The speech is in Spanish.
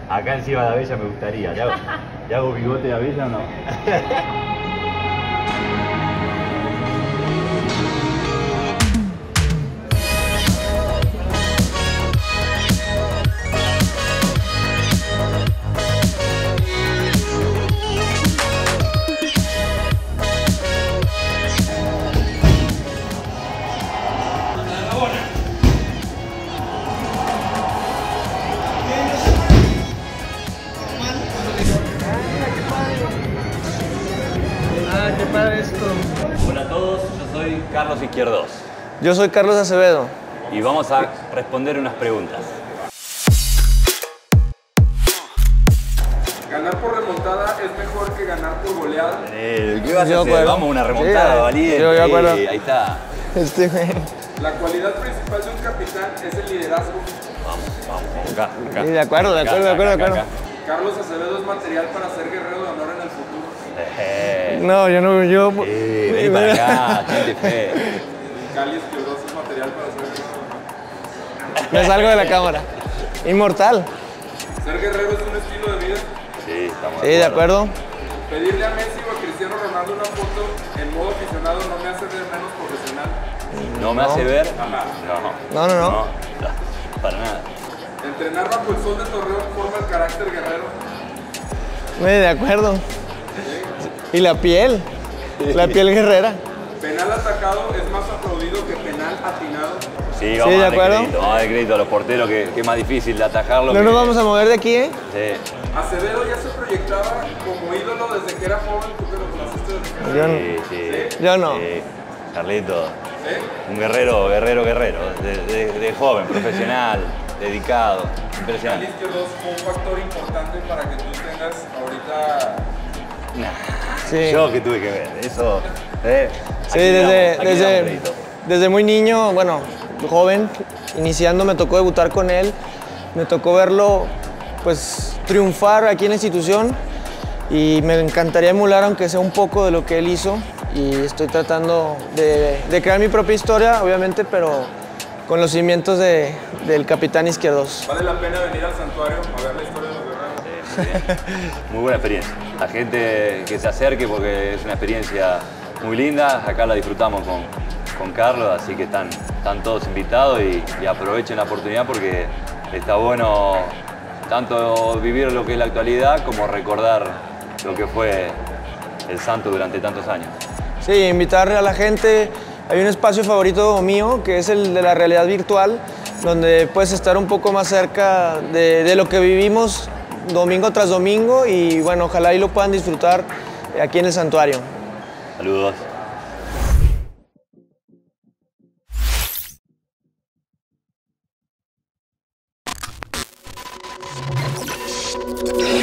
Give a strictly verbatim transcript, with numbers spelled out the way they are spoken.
Acá encima de Abella me gustaría. ¿Le hago, ¿le hago bigote de Abella o no? Ah, qué padre esto. Hola a todos, yo soy Carlos Izquierdos Yo soy Carlos Acevedo. y vamos a responder unas preguntas. ¿Ganar por remontada es mejor que ganar por goleada? Eh, ¿Qué vas a Yo hacer? acuerdo. Vamos a una remontada, Sí, valiente. yo de acuerdo. Ahí está. Este güey. La cualidad principal de un capitán es el liderazgo. Vamos, vamos, vamos, acá, acá. Sí, de acuerdo, de Acá, acuerdo, de acuerdo, acá, de acuerdo. acá. Carlos Acevedo es material para ser guerrero de honor en el futuro. Eh, No, yo no, yo... eh, vení para acá, gente fe. Cali Esquiroso es material para ser guerrero de honor. Me salgo de la cámara. Inmortal. Ser guerrero es un estilo de vida. Sí, estamos Sí, de acuerdo. Pedirle a Messi o a Cristiano Ronaldo una foto en modo aficionado no me hace ver menos profesional. ¿No me hace ver? Ajá. No. No, no, no. No, para nada. Entrenar bajo el sol de Torreón forma el carácter guerrero. Me de acuerdo. Y la piel. La piel guerrera. Penal atacado es más aplaudido que penal atinado. Sí, vamos Sí, de a darle acuerdo. crédito, vamos a darle crédito a los porteros, que, que es más difícil de atajarlo. No que- nos vamos a mover de aquí, ¿eh? Sí. Acevedo ya se proyectaba como ídolo desde que era joven. ¿Tú que lo conociste desde que era Yo no. Sí, sí. Yo no. Sí. Carlito, ¿Sí? un guerrero, guerrero, guerrero. De, de- de joven, profesional, dedicado. Cali Impresionante. Izquierdos fue un factor importante para que tú tengas ahorita. Nah, Sí. Yo que tuve que ver, eso. eh, Sí, aquí desde, damos- aquí damos desde, crédito. desde muy niño, bueno, joven, iniciando me tocó debutar con él, me tocó verlo pues triunfar aquí en la institución y me encantaría emular aunque sea un poco de lo que él hizo y estoy tratando de, de crear mi propia historia, obviamente, pero con los cimientos de, del capitán Izquierdos. Vale la pena venir al santuario a ver la historia de los guerreros. Muy buena experiencia. La gente que se acerque porque es una experiencia muy linda. Acá la disfrutamos con, con Carlos, así que están, están todos invitados y, y aprovechen la oportunidad porque está bueno tanto vivir lo que es la actualidad como recordar lo que fue el Santo durante tantos años. Sí, invitar a la gente. Hay un espacio favorito mío que es el de la realidad virtual, donde puedes estar un poco más cerca de, de lo que vivimos domingo tras domingo y bueno, ojalá y lo puedan disfrutar aquí en el santuario. Saludos. Yeah.